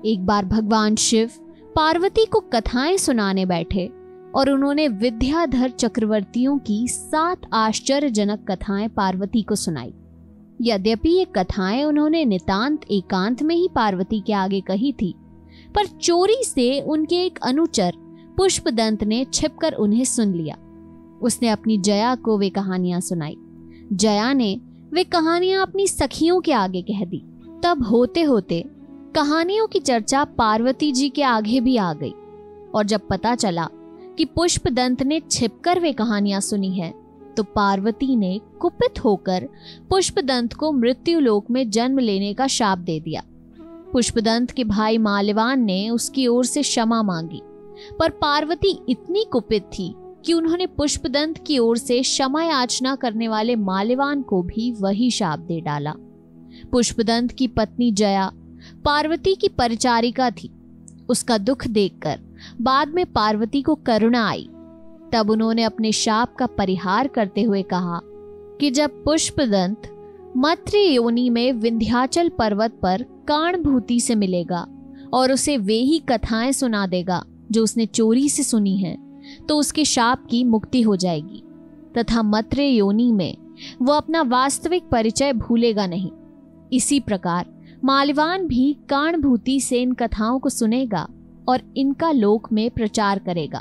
एक बार भगवान शिव पार्वती को कथाएं सुनाने बैठे और उन्होंने विद्याधर चक्रवर्तियों की 7 आश्चर्यजनक कथाएं पार्वती को सुनाई। यद्यपि ये कथाएं उन्होंने नितांत एकांत में ही पार्वती के आगे कही थी, पर चोरी से उनके एक अनुचर पुष्पदंत ने छिपकर उन्हें सुन लिया। उसने अपनी जया को वे कहानियां सुनाई। जया ने वे कहानियां अपनी सखियों के आगे कह दी। तब होते होते कहानियों की चर्चा पार्वती जी के आगे भी आ गई, और जब पता चला कि पुष्पदंत ने छिपकर वे कहानियां सुनी हैं, तो पार्वती ने कुपित होकर पुष्पदंत को मृत्युलोक में जन्म लेने का शाप दे दिया। पुष्पदंत के भाई माल्यवान ने उसकी ओर से क्षमा मांगी, पर पार्वती इतनी कुपित थी कि उन्होंने पुष्पदंत की ओर से क्षमा याचना करने वाले माल्यवान को भी वही शाप दे डाला। पुष्पदंत की पत्नी जया पार्वती की परिचारिका थी। उसका दुख देखकर बाद में पार्वती को करुणा आई। तब उन्होंने अपने शाप का परिहार करते हुए कहा कि जब पुष्पदंत मत्र्य योनि में विंध्याचल पर्वत पर काणभूति से मिलेगा और उसे वे ही कथाएं सुना देगा जो उसने चोरी से सुनी हैं, तो उसके शाप की मुक्ति हो जाएगी तथा मत्र्य योनि में वो अपना वास्तविक परिचय भूलेगा नहीं। इसी प्रकार माल्यवान भी काणभूति से इन कथाओं को सुनेगा और इनका लोक में प्रचार करेगा।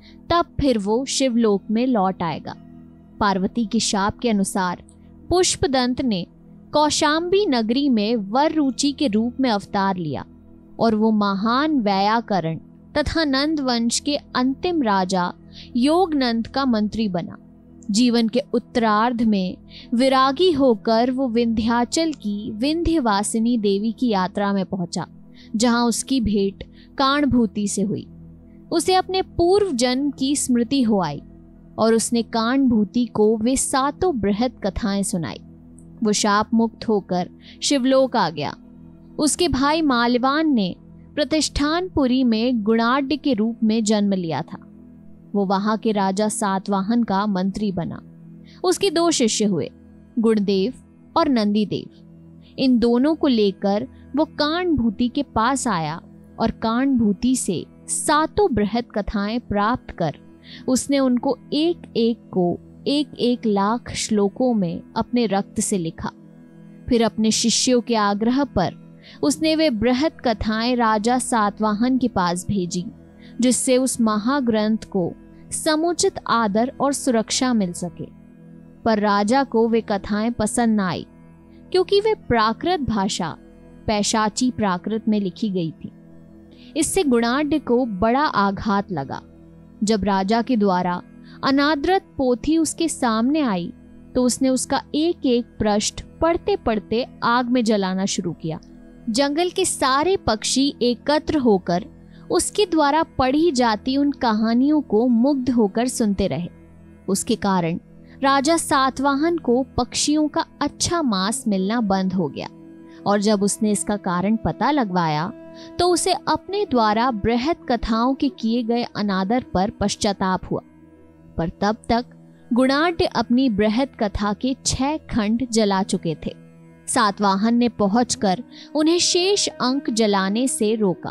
तब फिर वो शिवलोक में लौट आएगा। पार्वती के शाप के अनुसार पुष्पदंत ने कौशाम्बी नगरी में वर रुचि के रूप में अवतार लिया और वो महान व्यायाकरण तथा नंद वंश के अंतिम राजा योगनंद का मंत्री बना। जीवन के उत्तरार्ध में विरागी होकर वो विंध्याचल की विंध्यवासिनी देवी की यात्रा में पहुंचा, जहां उसकी भेंट काणभूति से हुई। उसे अपने पूर्व जन्म की स्मृति हो आई और उसने काणभूति को वे 7 बृहद कथाएं सुनाई। वो शाप मुक्त होकर शिवलोक आ गया। उसके भाई माल्यवान ने प्रतिष्ठानपुरी में गुणाढ़ के रूप में जन्म लिया था। वो वहां के राजा सातवाहन का मंत्री बना। उसके 2 शिष्य हुए, गुणदेव और नंदीदेव। इन दोनों को लेकर वो काणभूति के पास आया और काणभूति से 7 बृहद कथाएं प्राप्त कर उसने उनको एक एक को 1-1 लाख श्लोकों में अपने रक्त से लिखा। फिर अपने शिष्यों के आग्रह पर उसने वे बृहद कथाएं राजा सातवाहन के पास भेजी, जिससे उस महाग्रंथ को समुचित आदर और सुरक्षा मिल सके। पर राजा को वे कथाएं पसंद न आई, क्योंकि वे प्राकृत भाषा पैशाची प्राकृत में लिखी गई थी। इससे गुणाढ़ को बड़ा आघात लगा। जब राजा के द्वारा अनादृत पोथी उसके सामने आई, तो उसने उसका एक एक पृष्ठ पढ़ते पढ़ते आग में जलाना शुरू किया। जंगल के सारे पक्षी एकत्र होकर उसके द्वारा पढ़ी जाती उन कहानियों को मुग्ध होकर सुनते रहे। उसके कारण राजा सातवाहन को पक्षियों का अच्छा मांस मिलना बंद हो गया, और जब उसने इसका कारण पता लगवाया तो उसे अपने द्वारा बृहद कथाओं के किए गए अनादर पर पश्चाताप हुआ। पर तब तक गुणाढ़ अपनी बृहद कथा के 6 खंड जला चुके थे। सातवाहन ने पहुंचकर उन्हें शेष अंक जलाने से रोका।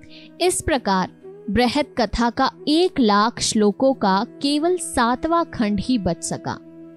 इस प्रकार बृहद कथा का 1 लाख श्लोकों का केवल 7वां खंड ही बच सका।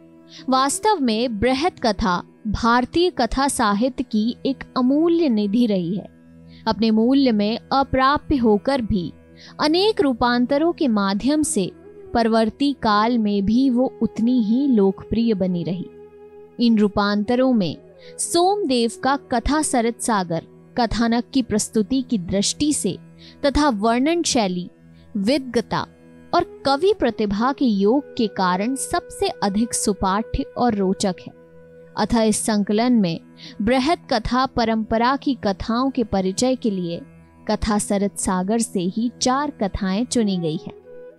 वास्तव में बृहद कथा भारतीय कथा साहित्य की एक अमूल्य निधि रही है। अपने मूल्य में अप्राप्य होकर भी अनेक रूपांतरों के माध्यम से परवर्ती काल में भी वो उतनी ही लोकप्रिय बनी रही। इन रूपांतरों में सोमदेव का कथा सरित सागर कथानक की प्रस्तुति की दृष्टि से तथा वर्णन शैली, विद्वता और कवि प्रतिभा के योग के कारण सबसे अधिक सुपाठ्य और रोचक है। अतः इस संकलन में बृहद कथा परंपरा की कथाओं के परिचय के लिए कथा सरित सागर से ही 4 कथाएं चुनी गई है।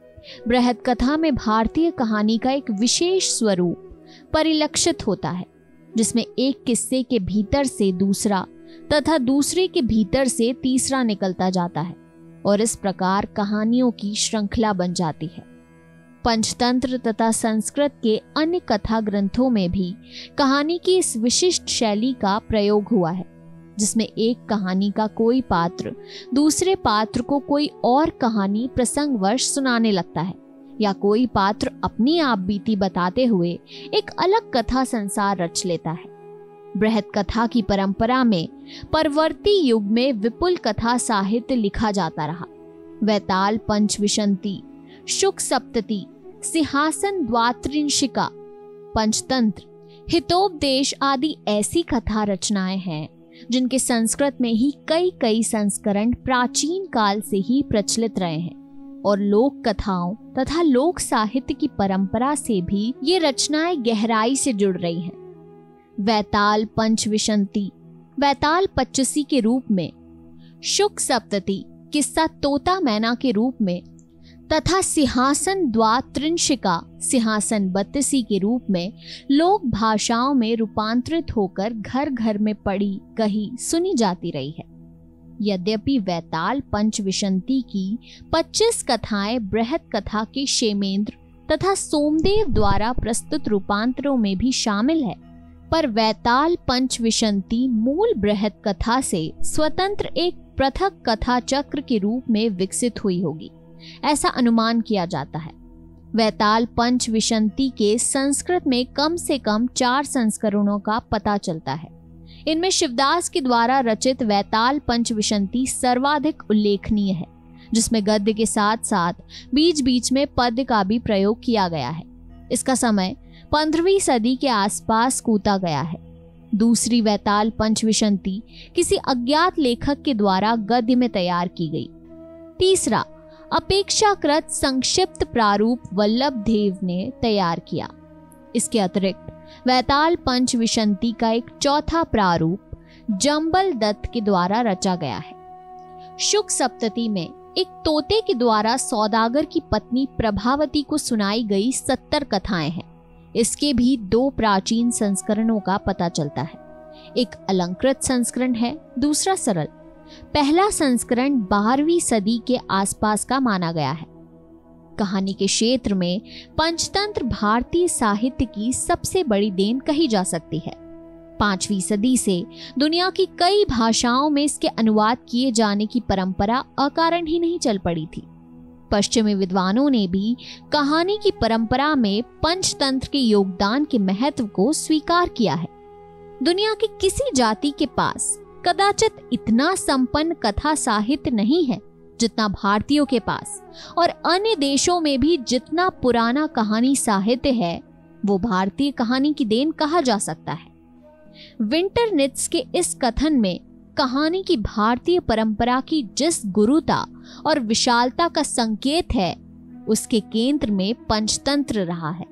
बृहद कथा में भारतीय कहानी का एक विशेष स्वरूप परिलक्षित होता है, जिसमें एक किस्से के भीतर से दूसरा तथा दूसरे के भीतर से तीसरा निकलता जाता है, और इस प्रकार कहानियों की श्रृंखला बन जाती है। पंचतंत्र तथा संस्कृत के अन्य कथा ग्रंथों में भी कहानी की इस विशिष्ट शैली का प्रयोग हुआ है। जिसमें एक कहानी का कोई पात्र दूसरे पात्र को कोई और कहानी प्रसंगवश सुनाने लगता है, या कोई पात्र अपनी आप बीती बताते हुए एक अलग कथा संसार रच लेता है। बृहत कथा की परंपरा में परवर्ती युग में विपुल कथा साहित्य लिखा जाता रहा। वैताल पंचविंशति, शुक सप्तति, सिंहासन द्वात्रिंशिका, पंचतंत्र, हितोपदेश आदि ऐसी कथा रचनाएं हैं जिनके संस्कृत में ही कई संस्करण प्राचीन काल से ही प्रचलित रहे हैं, और लोक कथाओं तथा लोक साहित्य की परंपरा से भी ये रचनाएं गहराई से जुड़ रही हैं। वैताल पंचविंशति, वैताल पच्चीसी के रूप में, शुक सप्तति, किस्सा तोता मैना के रूप में, तथा सिंहासन द्वात्रिंशिका, सिंहासन बत्तीसी के रूप में लोक भाषाओं में रूपांतरित होकर घर घर में पढ़ी, कही, सुनी जाती रही है। यद्यपि वैताल पंचविंशति की 25 कथाएं बृहत कथा के क्षेमेंद्र तथा सोमदेव द्वारा प्रस्तुत रूपांतरों में भी शामिल है, पर वैताल पंचविंशति मूल बृहत कथा से स्वतंत्र एक पृथक कथा चक्र के रूप में विकसित हुई होगी, ऐसा अनुमान किया जाता है। वैताल पंचविंशति के संस्कृत में कम से कम 4 संस्करणों का पता चलता है। इनमें शिवदास के द्वारा रचित वैताल पंचविंशति सर्वाधिक उल्लेखनीय है, जिसमें गद्य के साथ साथ बीच बीच में पद्य का भी प्रयोग किया गया है। इसका समय 15वीं सदी के आसपास कूता गया है। दूसरी वैताल पंचविंशति किसी अज्ञात लेखक के द्वारा गद्य में तैयार की गई। तीसरा अपेक्षाकृत संक्षिप्त प्रारूप वल्लभ देव ने तैयार किया। इसके अतिरिक्त वैताल पंचविंशति का एक चौथा प्रारूप जंबल दत्त के द्वारा रचा गया है। शुक सप्तति में एक तोते के द्वारा सौदागर की पत्नी प्रभावती को सुनाई गई 70 कथाएं हैं। इसके भी 2 प्राचीन संस्करणों का पता चलता है। एक अलंकृत संस्करण है, दूसरा सरल। पहला संस्करण 12वीं सदी के आसपास का माना गया है। कहानी के क्षेत्र में पंचतंत्र भारतीय साहित्य की सबसे बड़ी देन कही जा सकती है। 5वीं सदी से दुनिया की कई भाषाओं में इसके अनुवाद किए जाने की परंपरा अकारण ही नहीं चल पड़ी थी। पश्चिमी विद्वानों ने भी कहानी की परंपरा में पंचतंत्र के योगदान के महत्व को स्वीकार किया है। दुनिया की किसी जाति के पास कदाचित इतना संपन्न कथा साहित्य नहीं है जितना भारतीयों के पास, और अन्य देशों में भी जितना पुराना कहानी साहित्य है वो भारतीय कहानी की देन कहा जा सकता है। विंटरनित्ज के इस कथन में कहानी की भारतीय परंपरा की जिस गुरुता और विशालता का संकेत है, उसके केंद्र में पंचतंत्र रहा है।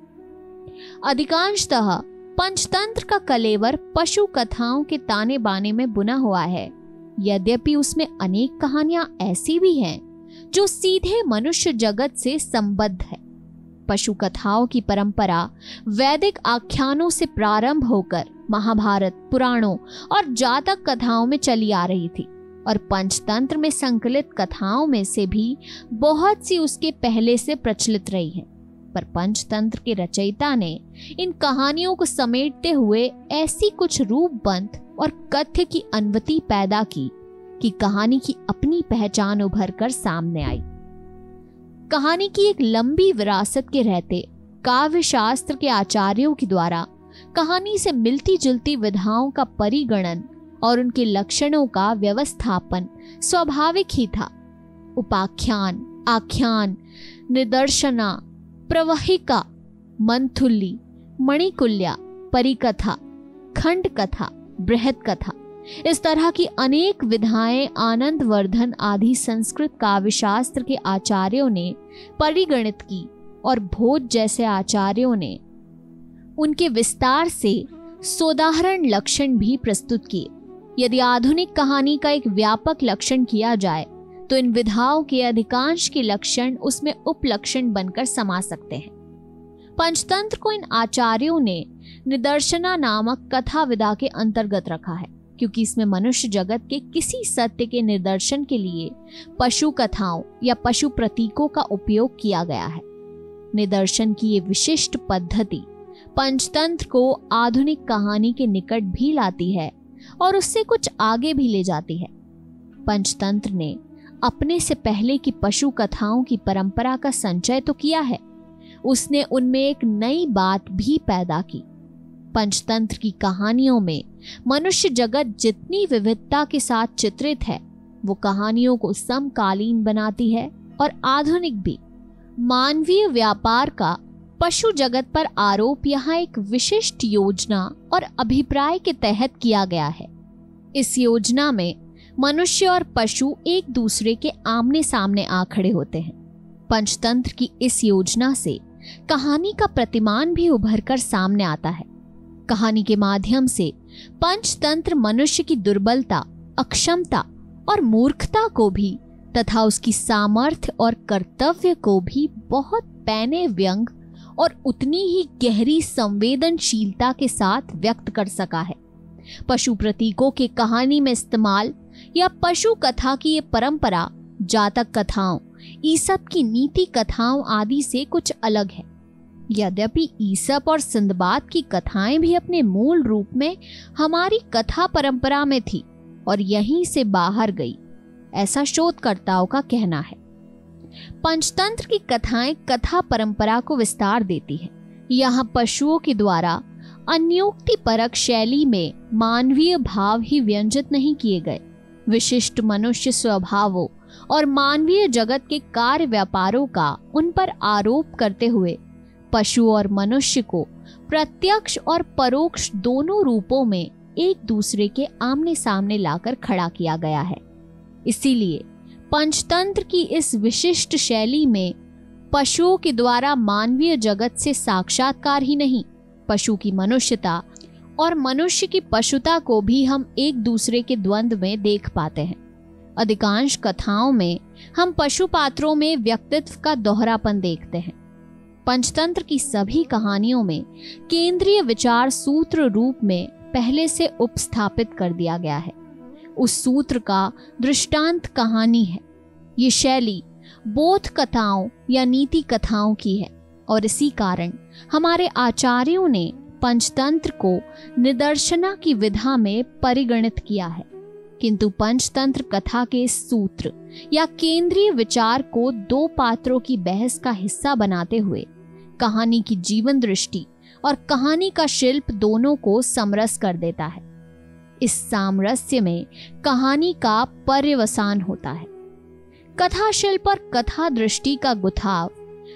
अधिकांशतः पंचतंत्र का कलेवर पशु कथाओं के ताने बाने में बुना हुआ है, यद्यपि उसमें अनेक कहानियां ऐसी भी हैं जो सीधे मनुष्य जगत से संबद्ध है। पशु कथाओं की परंपरा वैदिक आख्यानों से प्रारंभ होकर महाभारत, पुराणों और जातक कथाओं में चली आ रही थी, और पंचतंत्र में संकलित कथाओं में से भी बहुत सी उसके पहले से प्रचलित रही हैं। पर पंचतंत्र के रचयिता ने इन कहानियों को समेटते हुए ऐसी कुछ रूपबंद और कथ्य की अनुवृत्ति पैदा की कि कहानी की अपनी पहचान उभर कर सामने आई। कहानी की एक लंबी विरासत के रहते काव्य शास्त्र के आचार्यों के द्वारा कहानी से मिलती जुलती विधाओं का परिगणन और उनके लक्षणों का व्यवस्थापन स्वाभाविक ही था। उपाख्यान, आख्यान, निदर्शना, प्रवहिका, मंथुल्ली, मणिकुल्या, परिकथा, खंड कथा, बृहत कथा, इस तरह की अनेक विधाएं आनंदवर्धन आदि संस्कृत काव्यशास्त्र के आचार्यों ने परिगणित की, और भोज जैसे आचार्यों ने उनके विस्तार से सोदाहरण लक्षण भी प्रस्तुत किए। यदि आधुनिक कहानी का एक व्यापक लक्षण किया जाए तो इन विधाओं के अधिकांश के लक्षण उसमें उपलक्षण बनकर समा सकते हैं। पंचतंत्र को इन आचार्यों ने निदर्शना नामक कथा विधा के अंतर्गत रखा है, क्योंकि इसमें मनुष्य जगत के किसी सत्य के निदर्शन के लिए पशु कथाओं या पशु प्रतीकों का उपयोग किया गया है। निदर्शन की ये विशिष्ट पद्धति पंचतंत्र को आधुनिक कहानी के निकट भी लाती है, और उससे कुछ आगे भी ले जाती है। पंचतंत्र ने अपने से पहले की पशु कथाओं की परंपरा का संचय तो किया है, उसने उनमें एक नई बात भी पैदा की। पंचतंत्र की कहानियों में मनुष्य जगत जितनी विविधता के साथ चित्रित है, वो कहानियों को समकालीन बनाती है और आधुनिक भी। मानवीय व्यापार का पशु जगत पर आरोप यहाँ एक विशिष्ट योजना और अभिप्राय के तहत किया गया है। इस योजना में मनुष्य और पशु एक दूसरे के आमने सामने आ खड़े होते हैं। पंचतंत्र की इस योजना से कहानी का प्रतिमान भी उभर कर सामने आता है। कहानी के माध्यम से पंचतंत्र मनुष्य की दुर्बलता, अक्षमता और मूर्खता को भी तथा उसकी सामर्थ्य और कर्तव्य को भी बहुत पैने व्यंग और उतनी ही गहरी संवेदनशीलता के साथ व्यक्त कर सका है। पशु प्रतीकों के कहानी में इस्तेमाल या पशु कथा की ये परंपरा जातक कथाओं, ईसप की नीति कथाओं आदि से कुछ अलग है। यद्यपि ईसप और सिंदबाद की कथाएं भी अपने मूल रूप में हमारी कथा परंपरा में थी और यहीं से बाहर गई, ऐसा शोधकर्ताओं का कहना है। पंचतंत्र की कथाएं कथा परंपरा को विस्तार देती है। यहाँ पशुओं के द्वारा अन्योक्तिपरक शैली में मानवीय भाव ही व्यंजित नहीं किए गए। विशिष्ट मनुष्य स्वभावों और मानवीय जगत के कार्य व्यापारों का उन पर आरोप करते हुए पशु और मनुष्य को प्रत्यक्ष और परोक्ष दोनों रूपों में एक दूसरे के आमने सामने लाकर खड़ा किया गया है। इसीलिए पंचतंत्र की इस विशिष्ट शैली में पशुओं के द्वारा मानवीय जगत से साक्षात्कार ही नहीं, पशु की मनुष्यता और मनुष्य की पशुता को भी हम एक दूसरे के द्वंद्व में देख पाते हैं। अधिकांश कथाओं में हम पशु पात्रों में व्यक्तित्व का दोहरापन देखते हैं। पंचतंत्र की सभी कहानियों में केंद्रीय विचार सूत्र रूप में पहले से उपस्थापित कर दिया गया है। उस सूत्र का दृष्टांत कहानी है। ये शैली बोध कथाओं या नीति कथाओं की है और इसी कारण हमारे आचार्यों ने पंचतंत्र को निदर्शना की विधा में परिगणित किया है। किंतु पंचतंत्र कथा के सूत्र या केंद्रीय विचार को दो पात्रों की बहस का हिस्सा बनाते हुए कहानी की जीवन दृष्टि और कहानी का शिल्प दोनों को समरस कर देता है। इस सामरस्य में कहानी का पर्यवसान होता है। कथा शिल्प और कथा दृष्टि का गुथाव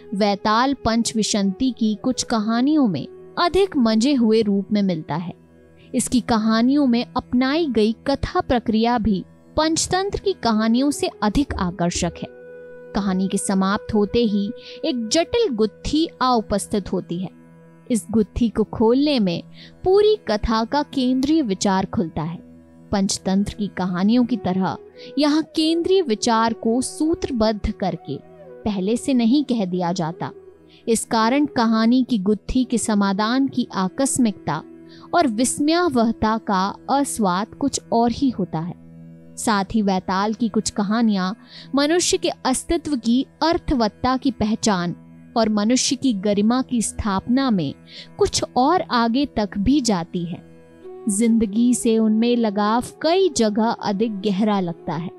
वैताल पंचविशंति की कुछ कहानियों में अधिक मंजे हुए रूप में मिलता है। इसकी कहानियों में अपनाई गई कथा प्रक्रिया भी पंचतंत्र की कहानियों से अधिक आकर्षक है। कहानी के समाप्त होते ही एक जटिल गुत्थी आ उपस्थित होती है। इस गुत्थी को खोलने में पूरी कथा का केंद्रीय विचार खुलता है। पंचतंत्र की कहानियों की तरह यहाँ केंद्रीय विचार को सूत्रबद्ध करके पहले से नहीं कह दिया जाता। इस कारण कहानी की गुत्थी के समाधान की आकस्मिकता और विस्मयावहता का अस्वाद कुछ और ही होता है। साथ ही वैताल की कुछ कहानियां मनुष्य के अस्तित्व की अर्थवत्ता की पहचान और मनुष्य की गरिमा की स्थापना में कुछ और आगे तक भी जाती है। जिंदगी से उनमें लगाव कई जगह अधिक गहरा लगता है।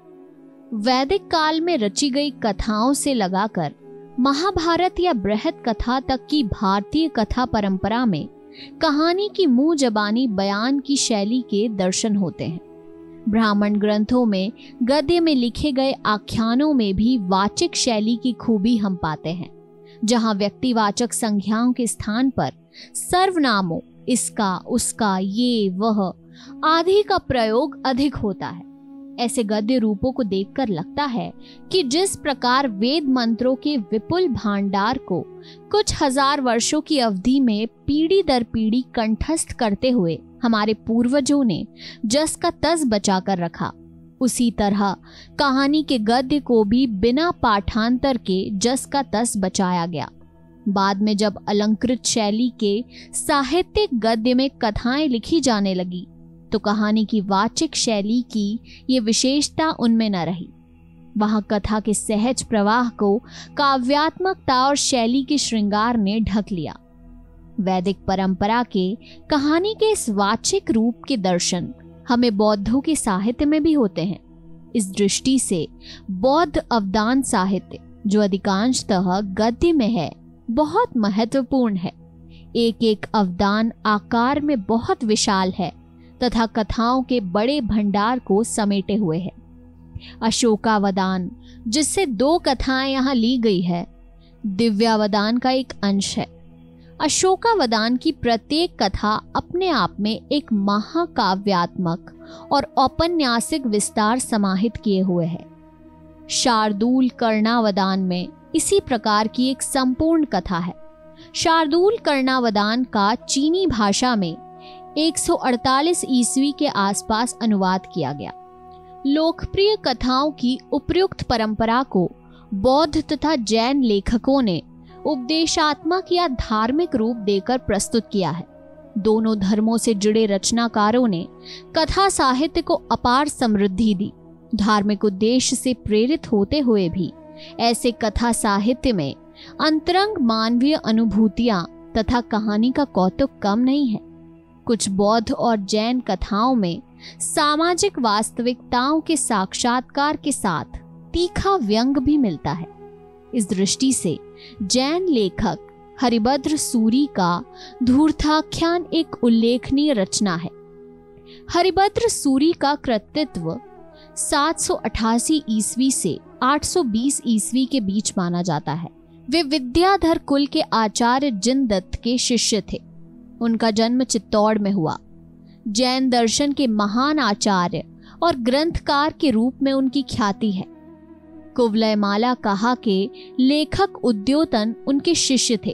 वैदिक काल में रची गई कथाओं से लगाकर महाभारत या बृहद कथा तक की भारतीय कथा परंपरा में कहानी की मुंह जबानी बयान की शैली के दर्शन होते हैं। ब्राह्मण ग्रंथों में गद्य में लिखे गए आख्यानों में भी वाचिक शैली की खूबी हम पाते हैं, जहां व्यक्तिवाचक संज्ञाओं के स्थान पर सर्वनामों इसका, उसका, ये, वह आदि का प्रयोग अधिक होता है। ऐसे गद्य रूपों को देखकर लगता है कि जिस प्रकार वेद मंत्रों के विपुल भांडार को कुछ हजार वर्षों की अवधि में पीढ़ी दर पीढ़ी कंठस्थ करते हुए हमारे पूर्वजों ने जस का तस बचा कर रखा, उसी तरह कहानी के गद्य को भी बिना पाठांतर के जस का तस बचाया गया। बाद में जब अलंकृत शैली के साहित्यिक गद्य में कथाएं लिखी जाने लगी तो कहानी की वाचिक शैली की ये विशेषता उनमें न रही। वहां कथा के सहज प्रवाह को काव्यात्मकता और शैली के श्रृंगार ने ढक लिया। वैदिक परंपरा के कहानी के इस वाचिक रूप के दर्शन हमें बौद्धों के साहित्य में भी होते हैं। इस दृष्टि से बौद्ध अवदान साहित्य, जो अधिकांशतः गद्य में है, बहुत महत्वपूर्ण है। एक एक अवदान आकार में बहुत विशाल है तथा कथाओं के बड़े भंडार को समेटे हुए है। अशोकावदान, जिससे 2 कथाएं यहाँ ली गई है, दिव्यावदान का एक अंश है। अशोकावदान की प्रत्येक कथा अपने आप में एक महाकाव्यात्मक और औपन्यासिक विस्तार समाहित किए हुए है। शार्दूल कर्णावदान में इसी प्रकार की एक संपूर्ण कथा है। शार्दूल कर्णावदान का चीनी भाषा में 148 ईस्वी के आसपास अनुवाद किया गया। लोकप्रिय कथाओं की उपयुक्त परंपरा को बौद्ध तथा जैन लेखकों ने उपदेशात्मक या धार्मिक रूप देकर प्रस्तुत किया है। दोनों धर्मों से जुड़े रचनाकारों ने कथा साहित्य को अपार समृद्धि दी। धार्मिक उद्देश्य से प्रेरित होते हुए भी ऐसे कथा साहित्य में अंतरंग मानवीय अनुभूतियां तथा कहानी का कौतुक कम नहीं है। कुछ बौद्ध और जैन कथाओं में सामाजिक वास्तविकताओं के साक्षात्कार के साथ तीखा व्यंग भी मिलता है। इस दृष्टि से जैन लेखक हरिभद्र सूरी का धूर्ताख्यान एक उल्लेखनीय रचना है। हरिभद्र सूरी का कृतित्व 788 ईस्वी से 820 ईस्वी के बीच माना जाता है। वे विद्याधर कुल के आचार्य जिनदत्त के शिष्य थे। उनका जन्म चित्तौड़ में हुआ। जैन दर्शन के महान आचार्य और ग्रंथकार के रूप में उनकी ख्याति है। कुवलयमाला कहा के लेखक उद्योतन उनके शिष्य थे।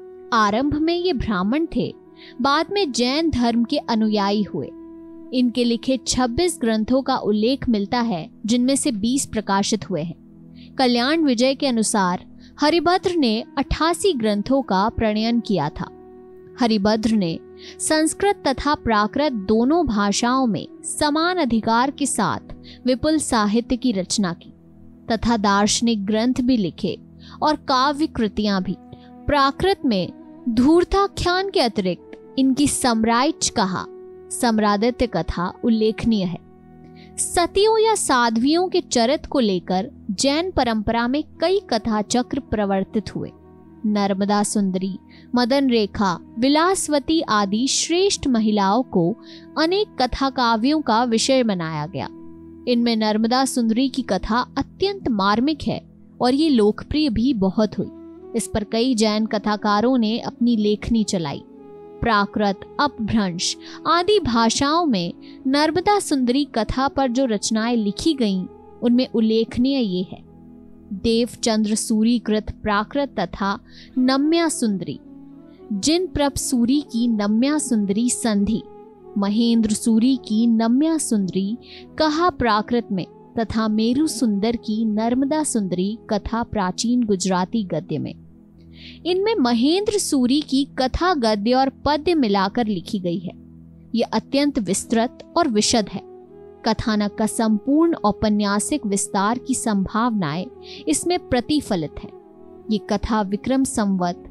आरंभ में ये ब्राह्मण थे, बाद में जैन धर्म के अनुयायी हुए। इनके लिखे 26 ग्रंथों का उल्लेख मिलता है, जिनमें से 20 प्रकाशित हुए हैं। कल्याण विजय के अनुसार हरिभद्र ने 88 ग्रंथों का प्रणयन किया था। हरिभद्र ने संस्कृत तथा प्राकृत दोनों भाषाओं में समान अधिकार के साथ विपुल साहित्य की रचना की तथा दार्शनिक ग्रंथ भी लिखे और काव्य कृतियां भी। प्राकृत में धूर्ताख्यान के अतिरिक्त इनकी सम्राइच कहा, सम्रादित्य कथा उल्लेखनीय है। सतियों या साध्वियों के चरित्र को लेकर जैन परंपरा में कई कथा चक्र प्रवर्तित हुए। नर्मदा सुंदरी, मदन रेखा, विलासवती आदि श्रेष्ठ महिलाओं को अनेक कथा काव्यों का विषय बनाया गया। इनमें नर्मदा सुंदरी की कथा अत्यंत मार्मिक है और ये लोकप्रिय भी बहुत हुई। इस पर कई जैन कथाकारों ने अपनी लेखनी चलाई। प्राकृत, अपभ्रंश आदि भाषाओं में नर्मदा सुंदरी कथा पर जो रचनाएं लिखी गईं, उनमें उल्लेखनीय ये है: देवचंद्र सूरी कृत प्राकृत तथा नम्या सुंदरी, जिन प्रभ सूरी की नम्या सुंदरी संधि, महेंद्र सूरी की नम्या सुंदरी कहा प्राकृत में तथा मेरु सुंदर की नर्मदा सुंदरी कथा प्राचीन गुजराती गद्य में। इनमें महेंद्र सूरी की कथा गद्य और पद्य मिलाकर लिखी गई है। यह अत्यंत विस्तृत और विशद है। कथानक का संपूर्ण औपन्यासिक विस्तार की संभावनाएं इसमें प्रतिफलित है। ये कथा विक्रम संवत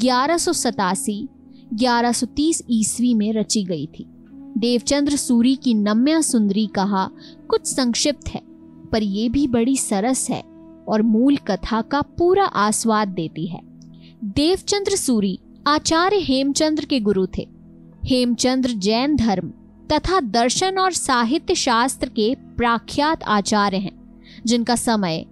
1187-1130 ईस्वी में रची गई थी। देवचंद्र सूरी की नम्या सुंदरी कहा कुछ संक्षिप्त है, पर यह भी बड़ी सरस है और मूल कथा का पूरा आस्वाद देती है। देवचंद्र सूरी आचार्य हेमचंद्र के गुरु थे। हेमचंद्र जैन धर्म तथा दर्शन और साहित्य शास्त्र के प्रख्यात आचार्य हैं, जिनका समय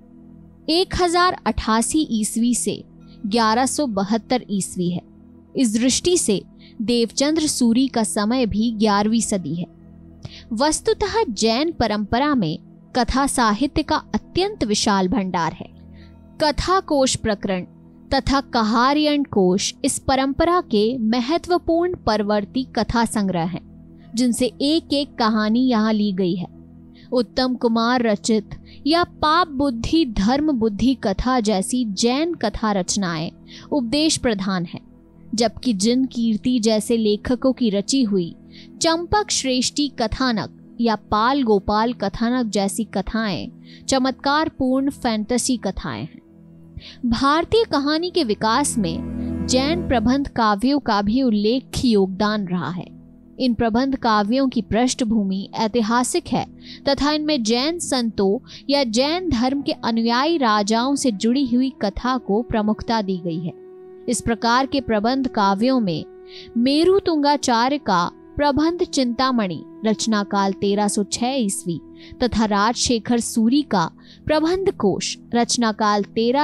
1088 ईस्वी से 1172 ईस्वी है। इस दृष्टि से देवचंद्र सूरी का समय भी 11वीं सदी है। वस्तुतः जैन परंपरा में कथा साहित्य का अत्यंत विशाल भंडार है। कथा कोश प्रकरण तथा कहार्यण कोश इस परंपरा के महत्वपूर्ण परवर्ती कथा संग्रह हैं, जिनसे एक एक कहानी यहाँ ली गई है। उत्तम कुमार रचित या पाप बुद्धि धर्म बुद्धि कथा जैसी जैन कथा रचनाएं उपदेश प्रधान है, जबकि जिन कीर्ति जैसे लेखकों की रची हुई चंपक श्रेष्ठी कथानक या पाल गोपाल कथानक जैसी कथाएं चमत्कार पूर्ण फैंटेसी कथाएं हैं। भारतीय कहानी के विकास में जैन प्रबंध काव्यों का भी उल्लेख्य योगदान रहा है। इन प्रबंध काव्यों की पृष्ठभूमि ऐतिहासिक है तथा इनमें जैन संतों या जैन धर्म के अनुयायी राजाओं से जुड़ी हुई कथा को प्रमुखता दी गई है। इस प्रकार के प्रबंध काव्यों में मेरुतुंगाचार्य का प्रबंध चिंतामणि रचना काल 1306 ईस्वी तथा राजशेखर सूरी का प्रबंध कोश रचना काल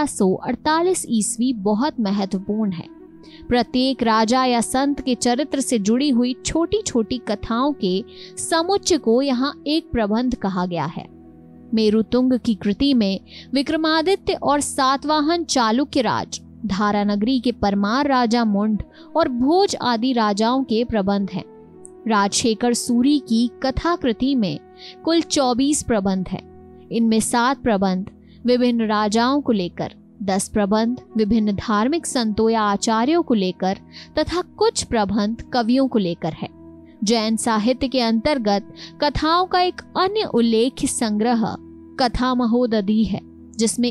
1348 ईस्वी बहुत महत्वपूर्ण है। प्रत्येक राजा या संत के चरित्र से जुड़ी हुई छोटी छोटी कथाओं के समुच्चय को यहाँ एक प्रबंध कहा गया है। मेरुतुंग की कृति में विक्रमादित्य और सातवाहन चालुक्य राज, धारानगरी के परमार राजा मुंड और भोज आदि राजाओं के प्रबंध हैं। राजशेखर सूरी की कथा कृति में कुल 24 प्रबंध हैं। इनमें 7 प्रबंध विभिन्न राजाओं को लेकर, 10 प्रबंध विभिन्न धार्मिक संतों या आचार्यों को लेकर तथा कुछ प्रबंध कवियों को लेकर है। जैन साहित्य के अंतर्गत कथाओं का एक अन्य उल्लेख्य संग्रह कथा महोदधि है, जिसमें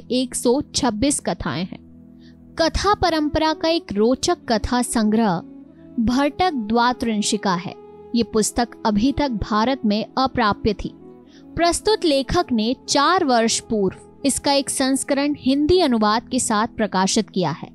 126 कथाएं हैं। कथा परंपरा का एक रोचक कथा संग्रह भट्टक द्वात्रिंशिका है। ये पुस्तक अभी तक भारत में अप्राप्य थी। प्रस्तुत लेखक ने 4 वर्ष पूर्व इसका एक संस्करण हिंदी अनुवाद के साथ प्रकाशित किया है।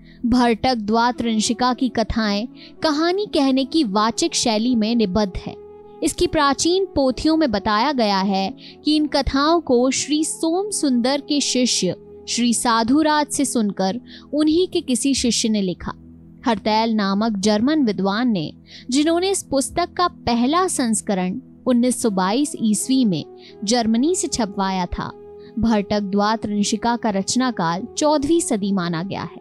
भट्टक द्वात्रिंशिका की कथाएं कहानी कहने की वाचिक शैली में निबद्ध है। इसकी प्राचीन पोथियों में बताया गया है कि इन कथाओं को श्री सोम सुंदर के शिष्य श्री साधुराज से सुनकर उन्हीं के किसी शिष्य ने लिखा। हरतैल नामक जर्मन विद्वान ने, जिन्होंने इस पुस्तक का पहला संस्करण 1922 ईस्वी में जर्मनी से छपवाया था, भट्टक द्वात्रिंशिका का रचना काल 14वीं सदी माना गया है।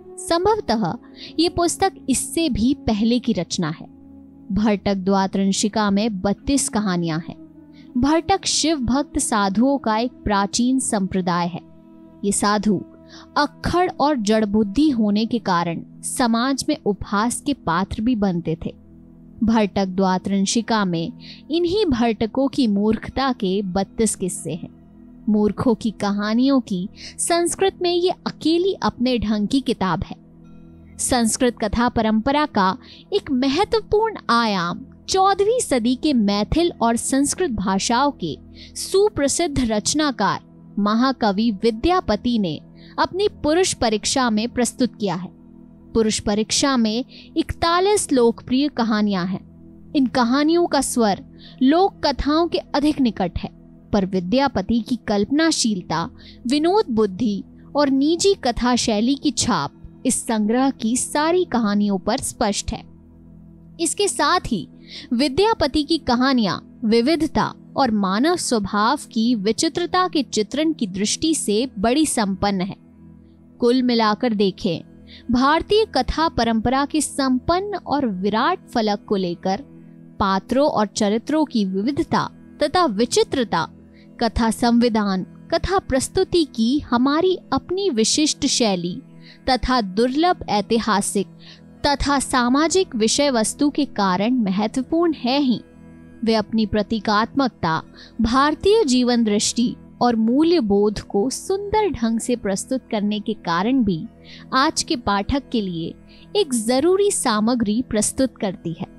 संभवतः ये पुस्तक इससे भी पहले की रचना है। भट्टक द्वात्रिंशिका में 32 कहानियां हैं। भट्टक शिव भक्त साधुओं का एक प्राचीन संप्रदाय है। ये साधु अक्खड़ और जड़बुद्धि होने के कारण समाज में उपहास के पात्र भी बनते थे। भट्टक द्वात्रिंशिका में इन्हीं भट्टकों की मूर्खता के 32 किस्से हैं। मूर्खों की कहानियों की संस्कृत में ये अकेली अपने ढंग की किताब है। संस्कृत कथा परंपरा का एक महत्वपूर्ण आयाम 14वीं सदी के मैथिल और संस्कृत भाषाओं के सुप्रसिद्ध रचनाकार महाकवि विद्यापति ने अपनी पुरुष परीक्षा में प्रस्तुत किया है। पुरुष परीक्षा में 41 लोकप्रिय कहानियां हैं। इन कहानियों का स्वर लोक कथाओं के अधिक निकट है, पर विद्यापति की कल्पनाशीलता, विनोद बुद्धि और निजी कथा शैली की छाप इस संग्रह की सारी कहानियों पर स्पष्ट है। इसके साथ ही विद्यापति की कहानियां विविधता और मानव स्वभाव की विचित्रता के चित्रण की दृष्टि से बड़ी संपन्न है। कुल मिलाकर देखें, भारतीय कथा परंपरा के संपन्न और विराट फलक को लेकर पात्रों और चरित्रों की विविधता तथा विचित्रता, कथा संविधान, कथा प्रस्तुति की हमारी अपनी विशिष्ट शैली तथा दुर्लभ ऐतिहासिक तथा सामाजिक विषय वस्तु के कारण महत्वपूर्ण है ही, वे अपनी प्रतीकात्मकता, भारतीय जीवन दृष्टि और मूल्य बोध को सुंदर ढंग से प्रस्तुत करने के कारण भी आज के पाठक के लिए एक जरूरी सामग्री प्रस्तुत करती है।